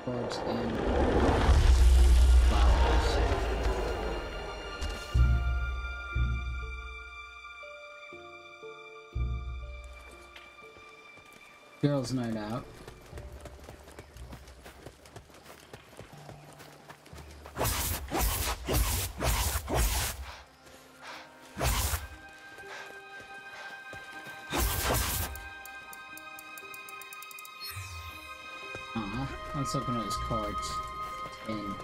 Chords and flowers. Girls' night out. Let's open up his cards. 10.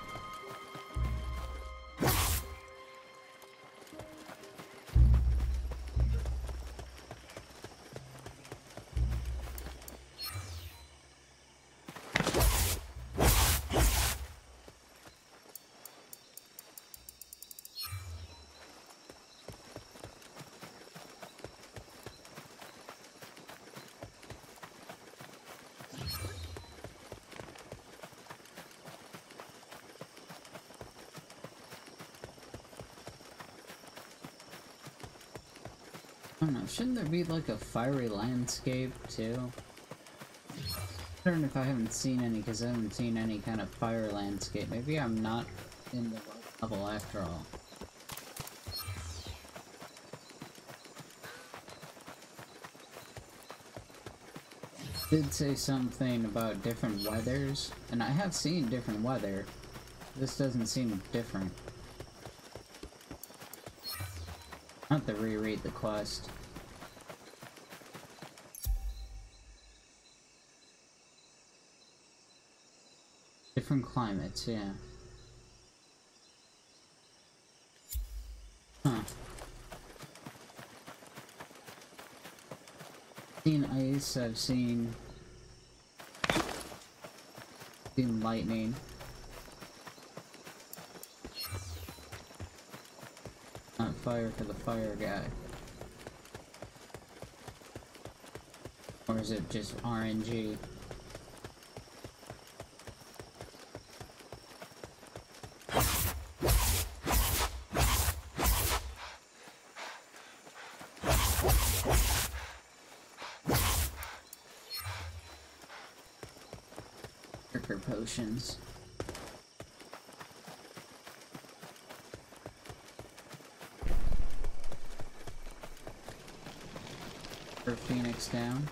I don't know, shouldn't there be like a fiery landscape too? I don't know if I haven't seen any because I haven't seen any kind of fire landscape. Maybe I'm not in the right level after all. Did say something about different weathers, and I have seen different weather. This doesn't seem different. I have to reread the quest. Different climates, yeah. Huh. Seen ice, I've seen lightning. Not fire for the fire guy. Or is it just RNG? Trigger potions. For Phoenix down.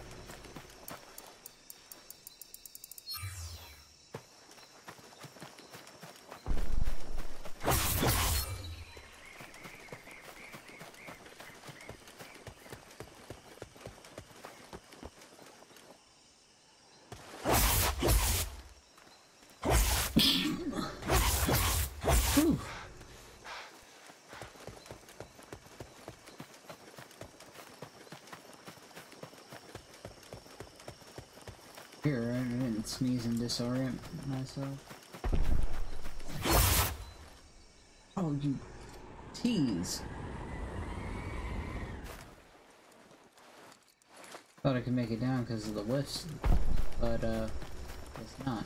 Whew. Here, I didn't sneeze and disorient myself. Oh, you tease. Thought I could make it down because of the whiffs, but it's not.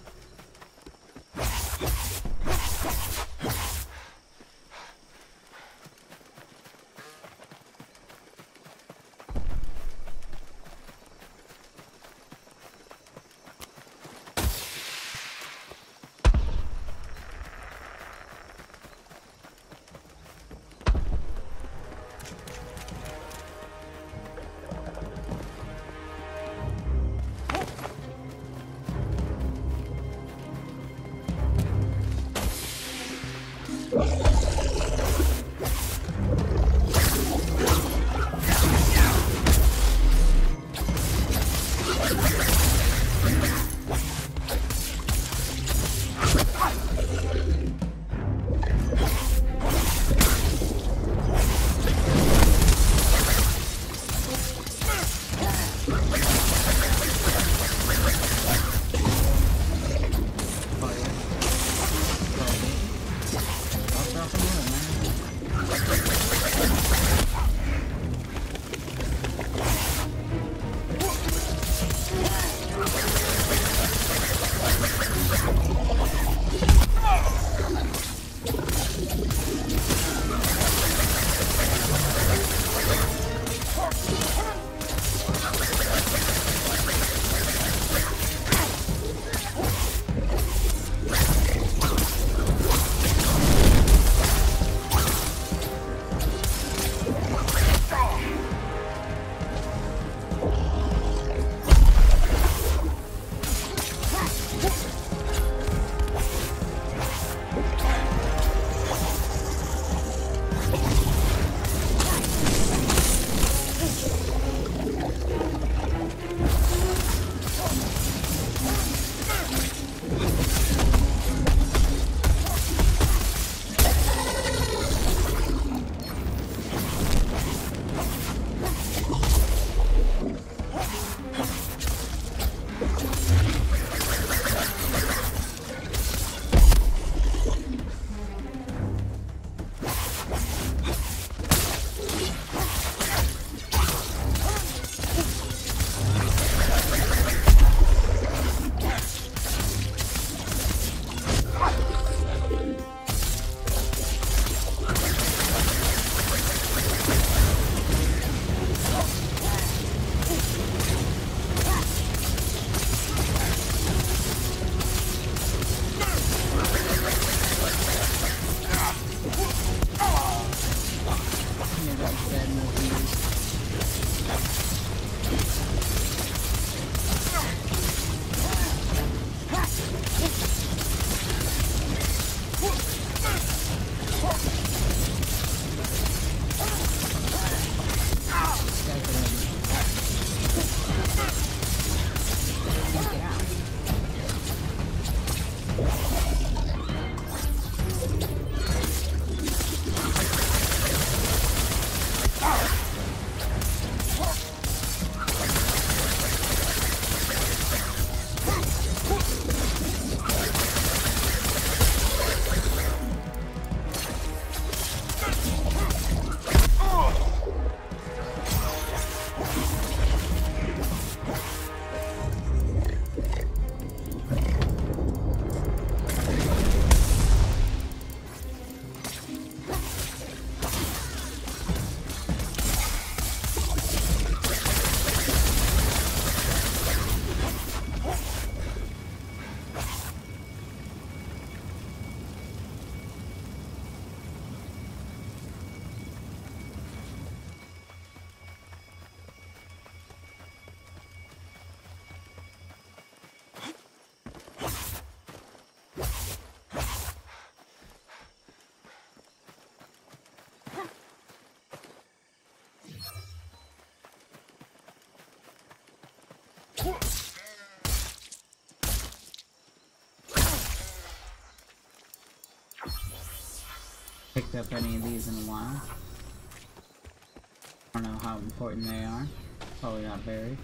Picked up any of these in a while. I don't know how important they are. Probably not very.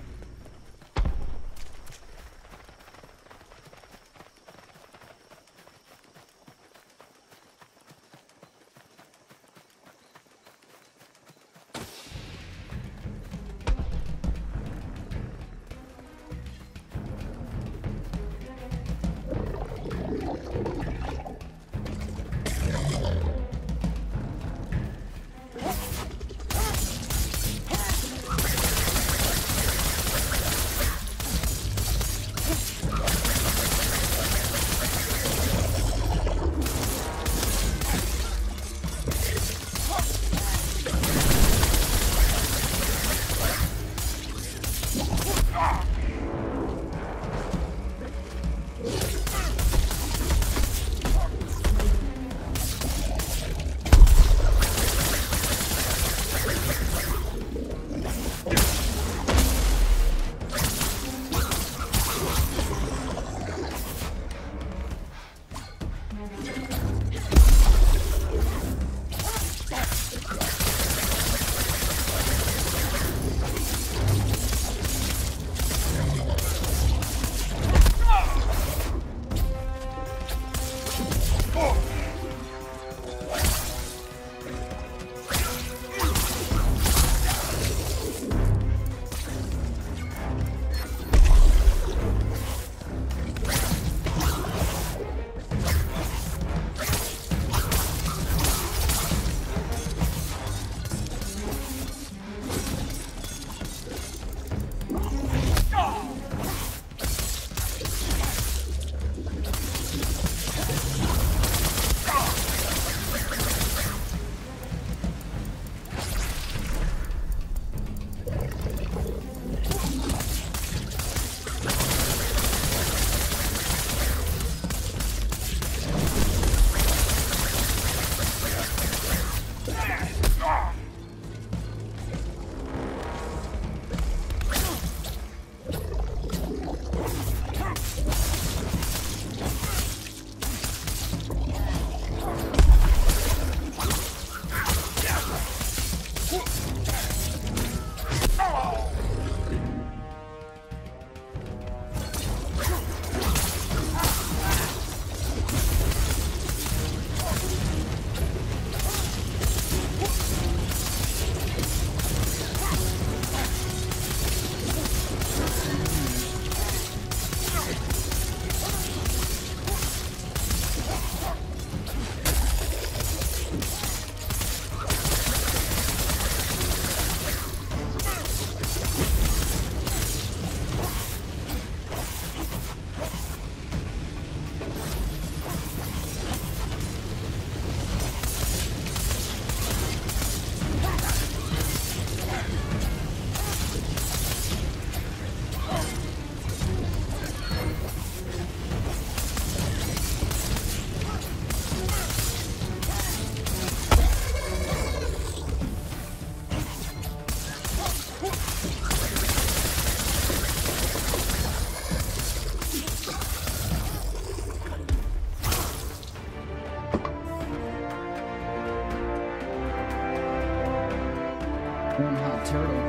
One hot turtle.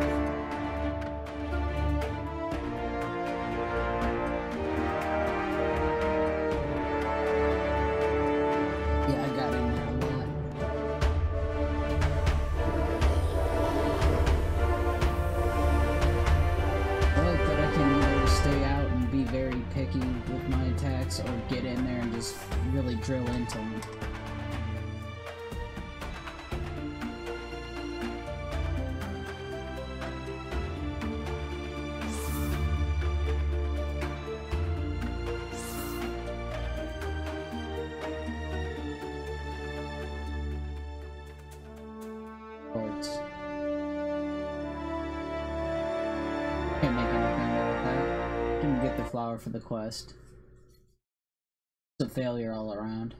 Yeah, I got in there a lot. I like that I can either stay out and be very picky with my attacks or get in there and just really drill into them. Can't make anything out of that. Didn't get the flower for the quest. It's a failure all around.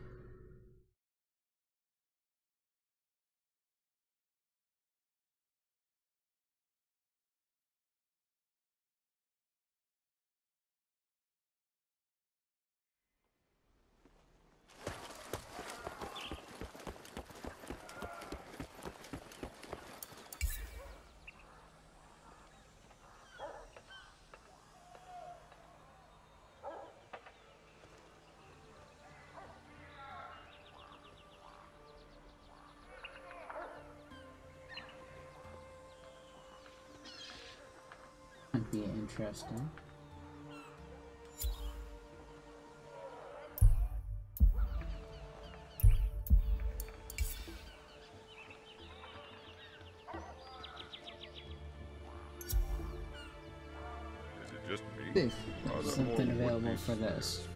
interesting. Is it just me? Something available for this.